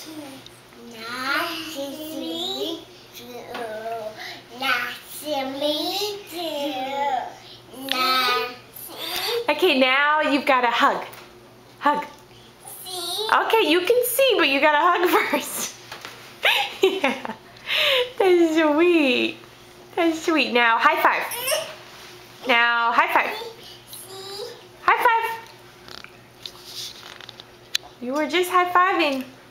Nice to meet you. Nice to meet you. Nice. Okay, now you've got to hug. Hug. See? Okay, you can see, but you got to hug first. Yeah. That's sweet. That's sweet. Now, high five. Now, high five. High five. You were just high-fiving.